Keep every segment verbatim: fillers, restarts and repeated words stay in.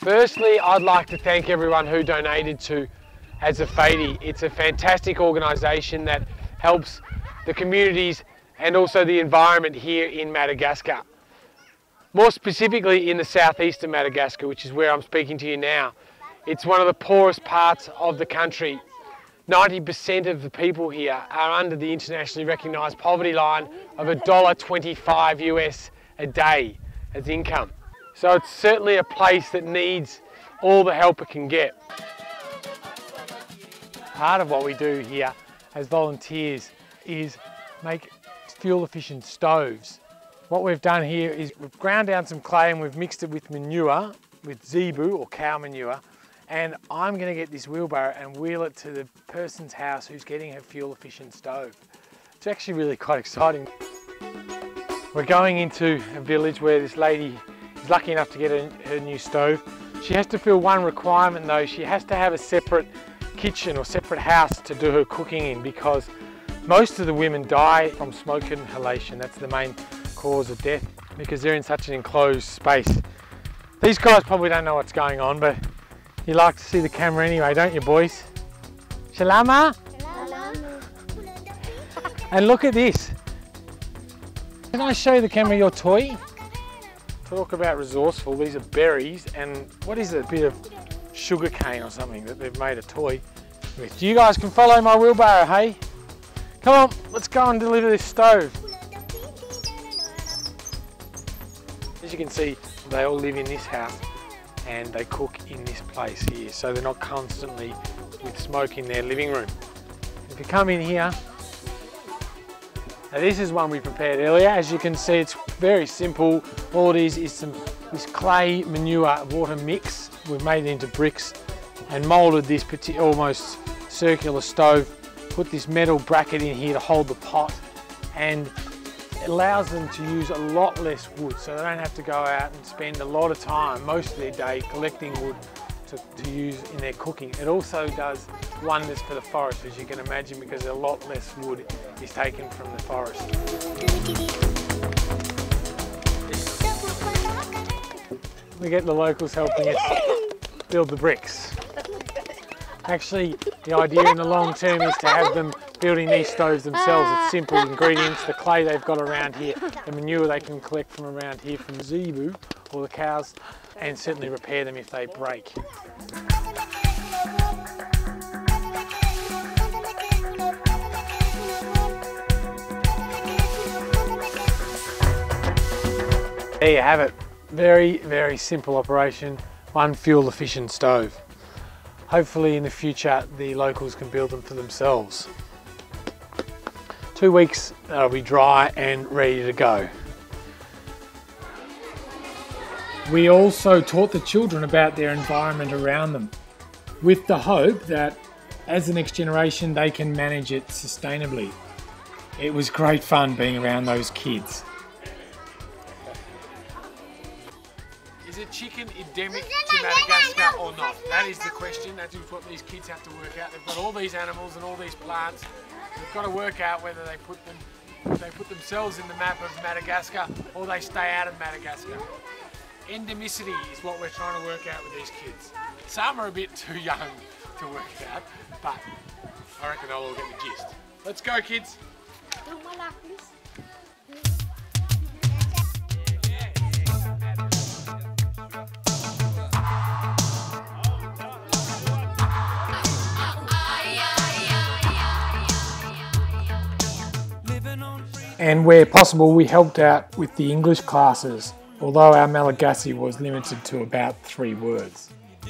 Firstly, I'd like to thank everyone who donated to Azafady. It's a fantastic organisation that helps the communities and also the environment here in Madagascar. More specifically in the southeast of Madagascar, which is where I'm speaking to you now. It's one of the poorest parts of the country. ninety percent of the people here are under the internationally recognised poverty line of one dollar twenty-five U S a day as income. So it's certainly a place that needs all the help it can get. Part of what we do here as volunteers is make fuel efficient stoves. What we've done here is we've ground down some clay and we've mixed it with manure, with zebu or cow manure, and I'm going to get this wheelbarrow and wheel it to the person's house who's getting her fuel efficient stove. It's actually really quite exciting. We're going into a village where this lady is lucky enough to get her, her new stove. She has to fill one requirement though. She has to have a separate kitchen or separate house to do her cooking in, because most of the women die from smoke inhalation. That's the main cause of death, because they're in such an enclosed space. These guys probably don't know what's going on, but you like to see the camera anyway, don't you boys? Shalama? Shalama. And look at this. Can I show the camera your toy? Talk about resourceful. These are berries and what is it? A bit of sugar cane or something that they've made a toy with. You guys can follow my wheelbarrow, hey? Come on, let's go and deliver this stove. As you can see, they all live in this house and they cook in this place here, so they're not constantly with smoke in their living room. If you come in here, now this is one we prepared earlier. As you can see, it's very simple. All it is is some this clay manure water mix. We've made it into bricks and moulded this almost circular stove. Put this metal bracket in here to hold the pot, and it allows them to use a lot less wood, so they don't have to go out and spend a lot of time, most of their day, collecting wood to, to use in their cooking. It also does wonders for the forest, as you can imagine, because a lot less wood is taken from the forest. We get the locals helping us build the bricks. Actually, the idea in the long term is to have them building these stoves themselves. It's simple ingredients, the clay they've got around here, the manure they can collect from around here from the zebu or the cows, and certainly repair them if they break. There you have it. Very, very simple operation, one fuel efficient stove. Hopefully in the future the locals can build them for themselves. Two weeks they'll be dry and ready to go. We also taught the children about their environment around them, with the hope that as the next generation they can manage it sustainably. It was great fun being around those kids. Is it chicken endemic to Madagascar or not? That is the question. That is what these kids have to work out. They've got all these animals and all these plants. They've got to work out whether they put them, if they put themselves in the map of Madagascar or they stay out of Madagascar. Endemicity is what we're trying to work out with these kids. Some are a bit too young to work it out, but I reckon they'll all get the gist. Let's go, kids. And where possible, we helped out with the English classes, although our Malagasy was limited to about three words.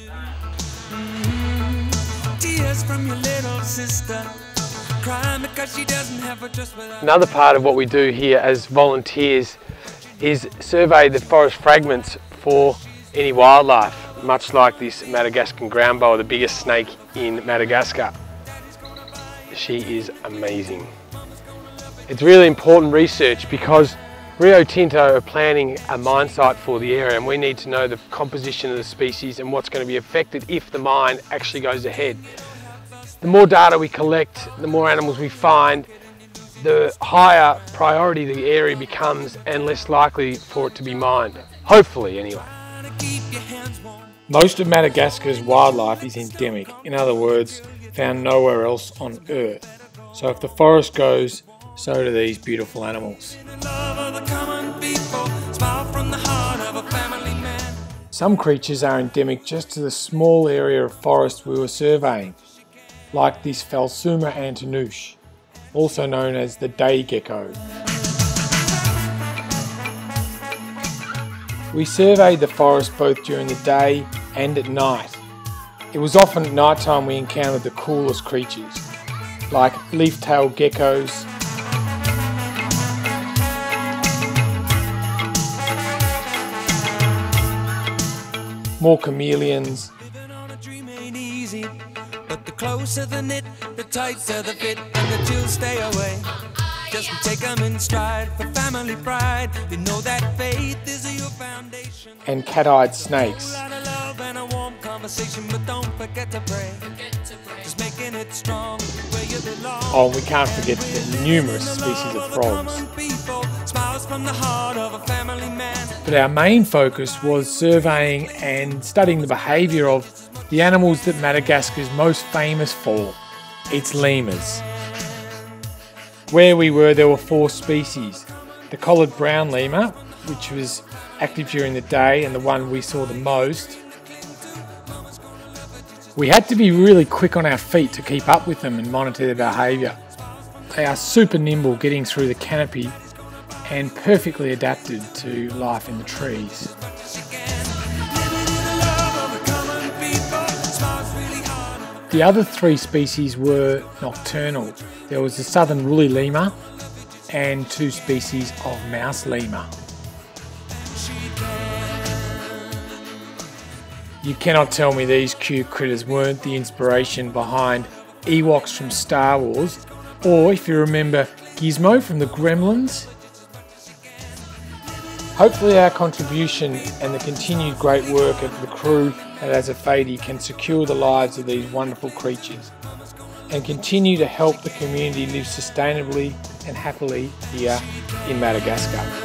Another part of what we do here as volunteers is survey the forest fragments for any wildlife, much like this Madagascan ground boa, the biggest snake in Madagascar. She is amazing. It's really important research because Rio Tinto are planning a mine site for the area, and we need to know the composition of the species and what's going to be affected if the mine actually goes ahead. The more data we collect, the more animals we find, the higher priority the area becomes and less likely for it to be mined. Hopefully, anyway. Most of Madagascar's wildlife is endemic, in other words, found nowhere else on Earth. So if the forest goes, so do these beautiful animals. Some creatures are endemic just to the small area of forest we were surveying, like this Phelsuma antinouche, also known as the day gecko. We surveyed the forest both during the day and at night. It was often at night time we encountered the coolest creatures, like leaf-tailed geckos, more chameleons, but the closer the knit, the tighter the fit, and the chills stay away. Just take them in stride for family pride. They know that faith is your foundation. And cat-eyed snakes. Oh, we can't forget the numerous species of frogs. But our main focus was surveying and studying the behaviour of the animals that Madagascar is most famous for, its lemurs. Where we were, there were four species. The collared brown lemur, which was active during the day and the one we saw the most. We had to be really quick on our feet to keep up with them and monitor their behaviour. They are super nimble getting through the canopy and perfectly adapted to life in the trees. The other three species were nocturnal. There was the southern woolly lemur and two species of mouse lemur. You cannot tell me these cute critters weren't the inspiration behind Ewoks from Star Wars, or if you remember Gizmo from the Gremlins. Hopefully our contribution and the continued great work of the crew at Azafady can secure the lives of these wonderful creatures and continue to help the community live sustainably and happily here in Madagascar.